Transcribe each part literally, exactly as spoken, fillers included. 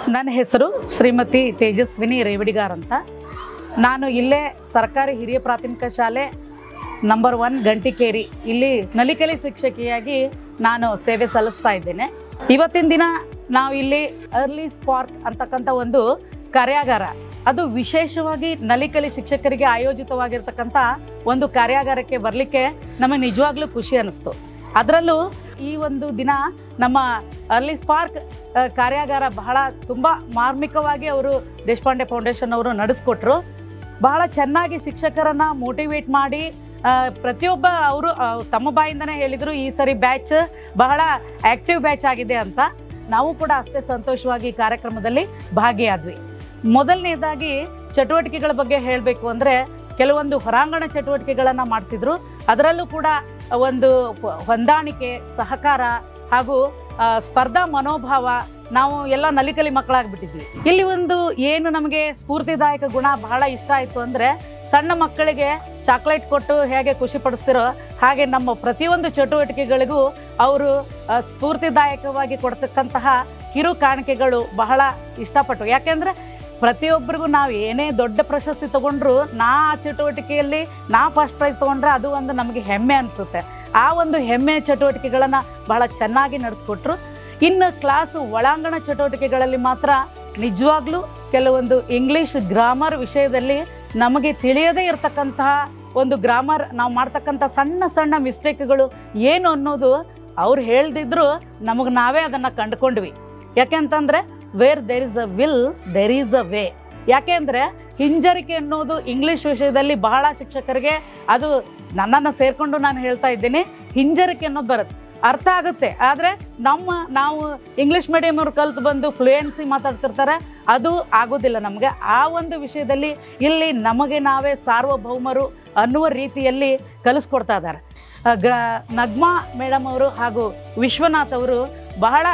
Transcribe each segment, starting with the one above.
ನನ್ನ ಹೆಸರು ಶ್ರೀಮತಿ ತೇಜಸ್ವಿನಿ ರೇವಡಿಗಾರ್ ಅಂತ. ನಾನು ಇಲ್ಲೇ ಸರ್ಕಾರಿ ಹಿರಿಯ ಪ್ರಾಥಮಿಕ ಶಾಲೆ ನಂಬರ್ ಒನ್ ಗಂಟಿಕೇರಿ ಇಲ್ಲಿ ನಲಿಕಲಿ ಶಿಕ್ಷಕಿಯಾಗಿ ನಾನು ಸೇವೆ ಸಲ್ಲಿಸ್ತಾ ಇದ್ದೇನೆ. ಇವತ್ತಿನ ದಿನ ನಾವು ಇಲ್ಲಿ ಅರ್ಲಿ ಸ್ಪಾರ್ಕ್ ಅಂತಕ್ಕಂಥ ಒಂದು ಕಾರ್ಯಾಗಾರ, ಅದು ವಿಶೇಷವಾಗಿ ನಲಿಕಲಿ ಶಿಕ್ಷಕರಿಗೆ ಆಯೋಜಿತವಾಗಿರ್ತಕ್ಕಂಥ ಒಂದು ಕಾರ್ಯಾಗಾರಕ್ಕೆ ಬರಲಿಕ್ಕೆ ನಮಗೆ ನಿಜವಾಗ್ಲೂ ಖುಷಿ ಅನ್ನಿಸ್ತು. ಅದರಲ್ಲೂ ಈ ಒಂದು ದಿನ ನಮ್ಮ ಅರ್ಲಿ ಸ್ಪಾರ್ಕ್ ಕಾರ್ಯಾಗಾರ ಬಹಳ ತುಂಬ ಮಾರ್ಮಿಕವಾಗಿ ಅವರು ದೇಶಪಾಂಡೆ ಫೌಂಡೇಶನ್ ಅವರು ನಡೆಸ್ಕೊಟ್ರು. ಬಹಳ ಚೆನ್ನಾಗಿ ಶಿಕ್ಷಕರನ್ನು ಮೋಟಿವೇಟ್ ಮಾಡಿ ಪ್ರತಿಯೊಬ್ಬ ಅವರು ತಮ್ಮ ಬಾಯಿಂದನೇ ಹೇಳಿದರು ಈ ಸರಿ ಬ್ಯಾಚ್ ಬಹಳ ಆ್ಯಕ್ಟಿವ್ ಬ್ಯಾಚ್ ಆಗಿದೆ ಅಂತ. ನಾವು ಕೂಡ ಅಷ್ಟೇ ಸಂತೋಷವಾಗಿ ಕಾರ್ಯಕ್ರಮದಲ್ಲಿ ಭಾಗಿಯಾದ್ವಿ. ಮೊದಲನೇದಾಗಿ ಚಟುವಟಿಕೆಗಳ ಬಗ್ಗೆ ಹೇಳಬೇಕು ಅಂದರೆ ಕೆಲವೊಂದು ಹೊರಾಂಗಣ ಚಟುವಟಿಕೆಗಳನ್ನು ಮಾಡಿಸಿದ್ರು. ಅದರಲ್ಲೂ ಕೂಡ ಒಂದು ಹೊಂದಾಣಿಕೆ, ಸಹಕಾರ ಹಾಗೂ ಸ್ಪರ್ಧಾ ಮನೋಭಾವ, ನಾವು ಎಲ್ಲ ನಲಿಕಲಿ ಮಕ್ಕಳಾಗ್ಬಿಟ್ಟಿದ್ವಿ. ಇಲ್ಲಿ ಒಂದು ಏನು ನಮಗೆ ಸ್ಫೂರ್ತಿದಾಯಕ ಗುಣ ಬಹಳ ಇಷ್ಟ ಆಯಿತು ಅಂದರೆ, ಸಣ್ಣ ಮಕ್ಕಳಿಗೆ ಚಾಕ್ಲೇಟ್ ಕೊಟ್ಟು ಹೇಗೆ ಖುಷಿ ಪಡಿಸ್ತಿರೋ ಹಾಗೆ ನಮ್ಮ ಪ್ರತಿಯೊಂದು ಚಟುವಟಿಕೆಗಳಿಗೂ ಅವರು ಸ್ಫೂರ್ತಿದಾಯಕವಾಗಿ ಕೊಡ್ತಕ್ಕಂತಹ ಕಿರು ಕಾಣಿಕೆಗಳು ಬಹಳ ಇಷ್ಟಪಟ್ಟು. ಯಾಕೆಂದರೆ ಪ್ರತಿಯೊಬ್ಬರಿಗೂ ನಾವು ಏನೇ ದೊಡ್ಡ ಪ್ರಶಸ್ತಿ ತೊಗೊಂಡ್ರು ನಾ ಆ ಚಟುವಟಿಕೆಯಲ್ಲಿ ನಾ ಫಸ್ಟ್ ಪ್ರೈಸ್ ತೊಗೊಂಡ್ರೆ ಅದು ಒಂದು ನಮಗೆ ಹೆಮ್ಮೆ ಅನಿಸುತ್ತೆ. ಆ ಒಂದು ಹೆಮ್ಮೆ ಚಟುವಟಿಕೆಗಳನ್ನು ಬಹಳ ಚೆನ್ನಾಗಿ ನಡೆಸ್ಕೊಟ್ರು. ಇನ್ನು ಕ್ಲಾಸು ಒಳಾಂಗಣ ಚಟುವಟಿಕೆಗಳಲ್ಲಿ ಮಾತ್ರ ನಿಜವಾಗ್ಲೂ ಕೆಲವೊಂದು ಇಂಗ್ಲೀಷ್ ಗ್ರಾಮರ್ ವಿಷಯದಲ್ಲಿ ನಮಗೆ ತಿಳಿಯದೇ ಇರತಕ್ಕಂತಹ ಒಂದು ಗ್ರಾಮರ್, ನಾವು ಮಾಡ್ತಕ್ಕಂಥ ಸಣ್ಣ ಸಣ್ಣ ಮಿಸ್ಟೇಕ್ಗಳು ಏನು ಅನ್ನೋದು ಅವ್ರು ಹೇಳ್ದಿದ್ರು ನಮಗೆ ನಾವೇ ಅದನ್ನು ಕಂಡುಕೊಂಡ್ವಿ. ಯಾಕೆಂತಂದರೆ where there is a will there is a way. ಯಾಕೆಂದರೆ ಹಿಂಜರಿಕೆ ಅನ್ನೋದು ಇಂಗ್ಲೀಷ್ ವಿಷಯದಲ್ಲಿ ಬಹಳ ಶಿಕ್ಷಕರಿಗೆ, ಅದು ನನ್ನನ್ನು ಸೇರಿಕೊಂಡು ನಾನು ಹೇಳ್ತಾ ಇದ್ದೀನಿ, ಹಿಂಜರಿಕೆ ಅನ್ನೋದು ಬರುತ್ತೆ, ಅರ್ಥ ಆಗುತ್ತೆ. ಆದರೆ ನಮ್ಮ ನಾವು ಇಂಗ್ಲೀಷ್ ಮೀಡಿಯಮ್ ಅವ್ರು ಕಲ್ತು ಬಂದು ಫ್ಲೂಯೆನ್ಸಿ ಮಾತಾಡ್ತಿರ್ತಾರೆ, ಅದು ಆಗೋದಿಲ್ಲ ನಮಗೆ. ಆ ಒಂದು ವಿಷಯದಲ್ಲಿ ಇಲ್ಲಿ ನಮಗೆ ನಾವೇ ಸಾರ್ವಭೌಮರು ಅನ್ನುವ ರೀತಿಯಲ್ಲಿ ಕಲಿಸ್ಕೊಡ್ತಾ ಇದ್ದಾರೆ. ಗ ನಗ್ಮಾ ಮೇಡಮ್ ಅವರು ಹಾಗೂ ವಿಶ್ವನಾಥ್ ಅವರು ಬಹಳ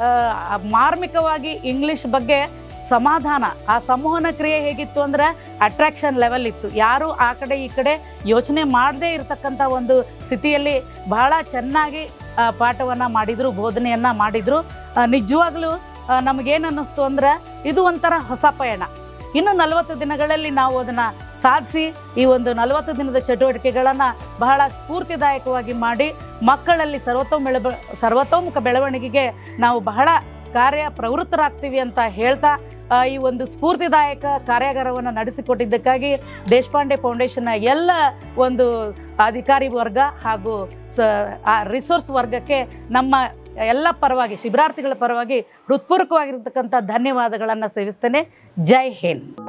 ಮಾರ್ಮಿಕವಾಗಿ ಇಂಗ್ಲೀಷ್ ಬಗ್ಗೆ ಸಮಾಧಾನ, ಆ ಸಂವಹನ ಕ್ರಿಯೆ ಹೇಗಿತ್ತು ಅಂದರೆ ಅಟ್ರಾಕ್ಷನ್ ಲೆವೆಲ್ ಇತ್ತು. ಯಾರು ಆ ಕಡೆ ಈ ಕಡೆ ಯೋಚನೆ ಮಾಡದೇ ಇರತಕ್ಕಂಥ ಒಂದು ಸ್ಥಿತಿಯಲ್ಲಿ ಬಹಳ ಚೆನ್ನಾಗಿ ಪಾಠವನ್ನು ಮಾಡಿದರು, ಬೋಧನೆಯನ್ನು ಮಾಡಿದರು. ನಿಜವಾಗ್ಲೂ ನಮಗೇನು ಅನ್ನಿಸ್ತು ಅಂದರೆ ಇದು ಒಂಥರ ಹೊಸ ಪಯಣ. ಇನ್ನು ನಲವತ್ತು ದಿನಗಳಲ್ಲಿ ನಾವು ಅದನ್ನು ಸಾಧಿಸಿ ಈ ಒಂದು ನಲವತ್ತು ದಿನದ ಚಟುವಟಿಕೆಗಳನ್ನು ಬಹಳ ಸ್ಫೂರ್ತಿದಾಯಕವಾಗಿ ಮಾಡಿ ಮಕ್ಕಳಲ್ಲಿ ಸರ್ವತೋಮುಖ ಬೆಳವ ಸರ್ವತೋಮುಖ ಬೆಳವಣಿಗೆಗೆ ನಾವು ಬಹಳ ಕಾರ್ಯ ಪ್ರವೃತ್ತರಾಗ್ತೀವಿ ಅಂತ ಹೇಳ್ತಾ, ಈ ಒಂದು ಸ್ಫೂರ್ತಿದಾಯಕ ಕಾರ್ಯಾಗಾರವನ್ನು ನಡೆಸಿಕೊಟ್ಟಿದ್ದಕ್ಕಾಗಿ ದೇಶಪಾಂಡೆ ಫೌಂಡೇಶನ್ನ ಎಲ್ಲ ಒಂದು ಅಧಿಕಾರಿ ವರ್ಗ ಹಾಗೂ ಸ ಆ ರಿಸೋರ್ಸ್ ವರ್ಗಕ್ಕೆ ನಮ್ಮ ಎಲ್ಲ ಪರವಾಗಿ, ಶಿಬಿರಾರ್ಥಿಗಳ ಪರವಾಗಿ ಹೃತ್ಪೂರ್ವಕವಾಗಿರ್ತಕ್ಕಂಥ ಧನ್ಯವಾದಗಳನ್ನು ಸೇವಿಸ್ತೇನೆ. ಜೈ ಹಿಂದ್.